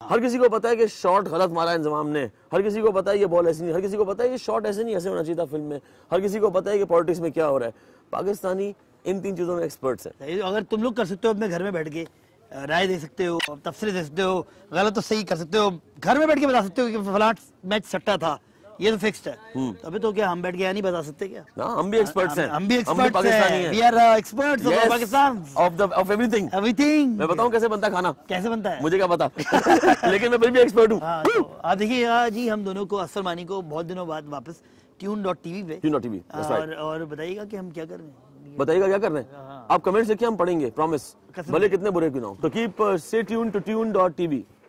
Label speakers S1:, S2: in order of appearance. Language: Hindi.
S1: हर किसी को पता है कि शॉट गलत मारा इंजमाम ने, हर किसी को पता है ये बॉल ऐसी नहीं, हर किसी को पता है ये शॉट ऐसे नहीं, ऐसे होना चाहिए था फिल्म में, हर किसी को पता है कि पॉलिटिक्स में क्या हो रहा है। पाकिस्तानी इन 3 चीजों में एक्सपर्ट्स हैं।
S2: अगर तुम लोग कर सकते हो अपने घर में बैठ के राय दे सकते हो, तफसीर दे सकते हो, गलत तो सही कर सकते हो, घर में बैठ के बता सकते हो कि फलां मैच सट्टा था, ये तो फिक्स्ड है, तो अभी तो क्या हम बैठ के नहीं बता सकते क्या?
S1: ना, हम भी एक्सपर्ट्स हैं,
S2: हम भी एक्सपर्ट्स हैं, we are experts of Pakistan,
S1: of everything.
S2: मैं
S1: बताऊं कैसे बनता है खाना?
S2: कैसे बनता है
S1: मुझे क्या पता लेकिन मैं फिर भी एक्सपर्ट हूँ।
S2: तो आप देखिए जी, हम दोनों को असर मानी को बहुत दिनों बाद वापस Tune.tv पे और बताइएगा कि हम क्या कर रहे हैं,
S1: बताइएगा क्या कर रहे हैं आप, कमेंट्स लिखिए, हम पढ़ेंगे, प्रॉमिस, भले कितने बुरे क्यों ना हो। तो keep stay tuned to Tune.tv।